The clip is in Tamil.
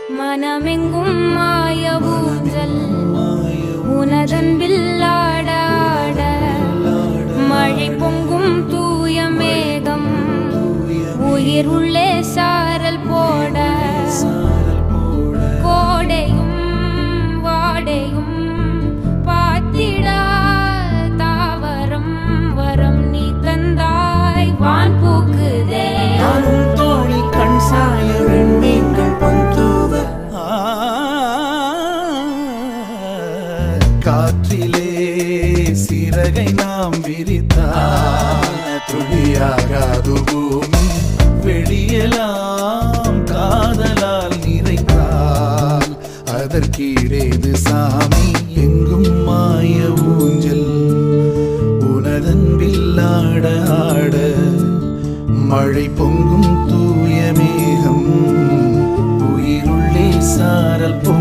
மனமெங்கும் மாய ஊஞ்சல் உனதன்பில் ஆட ஆட மழை பொங்கும் தூய மேகம் உயிர் உள்ளே சாரல் போட கோடையும் வாடையும் பாத்திடா தாவரம் வரம் நீ தந்தாய் வான் பூக்குதே தோழி கண் சாய வெண்மீன்கள் பொந்துவ காற்றிலே சிறகை நாம் விரித்தால் துளியாகாது பூமி வெளியெல்லாம் காதலால் நிறைத்தால் அதற்கீடேது சாமி எங்கும் மாய ஊஞ்சல் உனதன்பில் ஆட ஆட மழை பொங்கும் தூய மேகம் உயிருள்ளே சாரல்